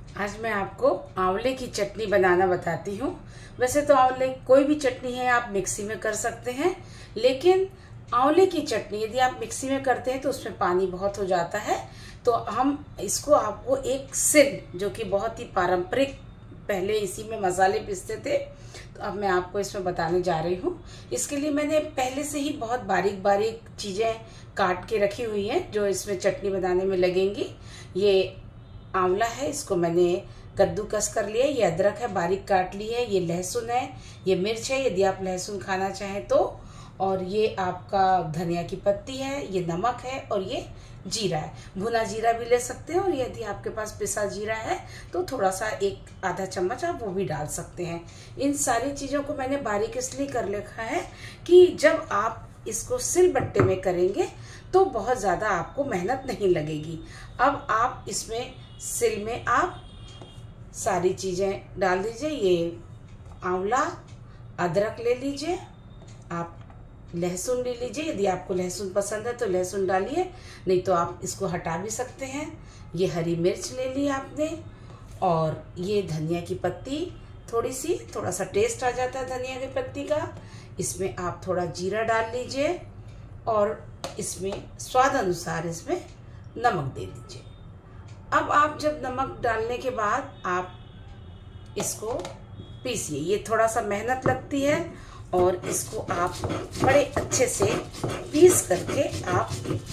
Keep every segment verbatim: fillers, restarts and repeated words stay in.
आज मैं आपको आंवले की चटनी बनाना बताती हूँ। वैसे तो आंवले कोई भी चटनी है आप मिक्सी में कर सकते हैं, लेकिन आंवले की चटनी यदि आप मिक्सी में करते हैं तो उसमें पानी बहुत हो जाता है। तो हम इसको आपको एक सिल, जो कि बहुत ही पारंपरिक, पहले इसी में मसाले पीसते थे, तो अब मैं आपको इसमें बताने जा रही हूँ। इसके लिए मैंने पहले से ही बहुत बारीक बारीक चीज़ें काट के रखी हुई हैं जो इसमें चटनी बनाने में लगेंगी। ये आंवला है, इसको मैंने कद्दूकस कर लिया। ये अदरक है, बारीक काट ली है। ये लहसुन है, ये मिर्च है यदि आप लहसुन खाना चाहें तो, और ये आपका धनिया की पत्ती है, ये नमक है, और ये जीरा है। भुना जीरा भी ले सकते हैं, और यदि आपके पास पिसा जीरा है तो थोड़ा सा एक आधा चम्मच आप वो भी डाल सकते हैं। इन सारी चीज़ों को मैंने बारीक इसलिए कर रखा है कि जब आप इसको सिलबट्टे में करेंगे तो बहुत ज़्यादा आपको मेहनत नहीं लगेगी। अब आप इसमें सिल में आप सारी चीज़ें डाल दीजिए। ये आंवला, अदरक ले लीजिए, आप लहसुन ले लीजिए। यदि आपको लहसुन पसंद है तो लहसुन डालिए, नहीं तो आप इसको हटा भी सकते हैं। ये हरी मिर्च ले ली आपने, और ये धनिया की पत्ती थोड़ी सी, थोड़ा सा टेस्ट आ जाता है धनिया की पत्ती का। इसमें आप थोड़ा जीरा डाल लीजिए, और इसमें स्वाद अनुसार इसमें नमक दे दीजिए। अब आप जब नमक डालने के बाद आप इसको पीसिए। ये थोड़ा सा मेहनत लगती है, और इसको आप बड़े अच्छे से पीस करके आप,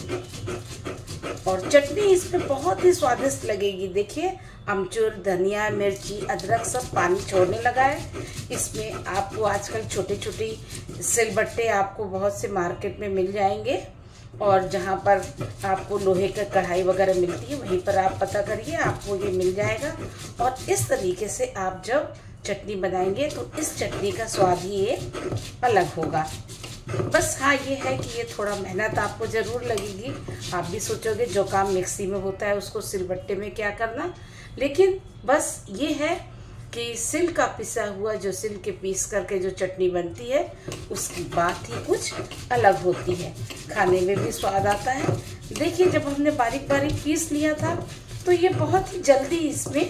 और चटनी इसमें बहुत ही स्वादिष्ट लगेगी। देखिए, अमचूर, धनिया, मिर्ची, अदरक सब पानी छोड़ने लगा है। इसमें आपको आजकल छोटे छोटे सिलबट्टे आपको बहुत से मार्केट में मिल जाएंगे, और जहाँ पर आपको लोहे का कढ़ाई वगैरह मिलती है वहीं पर आप पता करिए, आपको ये मिल जाएगा। और इस तरीके से आप जब चटनी बनाएंगे तो इस चटनी का स्वाद ही ये अलग होगा। बस हाँ, ये है कि ये थोड़ा मेहनत आपको ज़रूर लगेगी। आप भी सोचोगे जो काम मिक्सी में होता है उसको सिलबट्टे में क्या करना, लेकिन बस ये है कि सिल का पिसा हुआ, जो सिल के पीस करके जो चटनी बनती है उसकी बात ही कुछ अलग होती है, खाने में भी स्वाद आता है। देखिए, जब हमने बारीक बारीक पीस लिया था तो ये बहुत ही जल्दी इसमें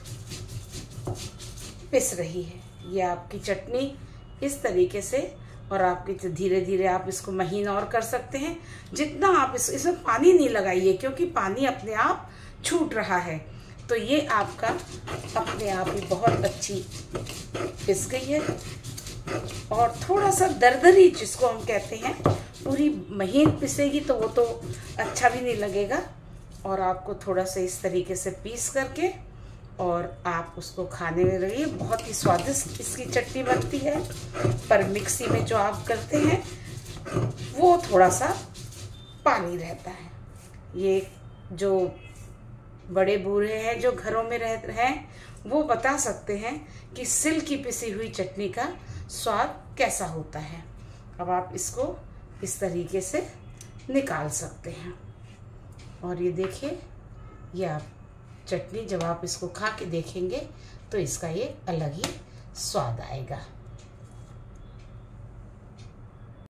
पिस रही है। ये आपकी चटनी इस तरीके से, और आपकी धीरे धीरे आप इसको महीन और कर सकते हैं। जितना आप इस, इसमें पानी नहीं लगाइए, क्योंकि पानी अपने आप छूट रहा है। तो ये आपका अपने आप ही बहुत अच्छी पिस गई है, और थोड़ा सा दरदरी जिसको हम कहते हैं, पूरी महीन पिसेगी तो वो तो अच्छा भी नहीं लगेगा। और आपको थोड़ा सा इस तरीके से पीस करके और आप उसको खाने में रहिए। बहुत ही स्वादिष्ट इसकी चटनी बनती है। पर मिक्सी में जो आप करते हैं वो थोड़ा सा पानी रहता है। ये जो बड़े बूढ़े हैं जो घरों में रह रहे हैं वो बता सकते हैं कि सिल की पिसी हुई चटनी का स्वाद कैसा होता है। अब आप इसको इस तरीके से निकाल सकते हैं, और ये देखिए, ये आप चटनी जब आप इसको खा के देखेंगे तो इसका ये अलग ही स्वाद आएगा।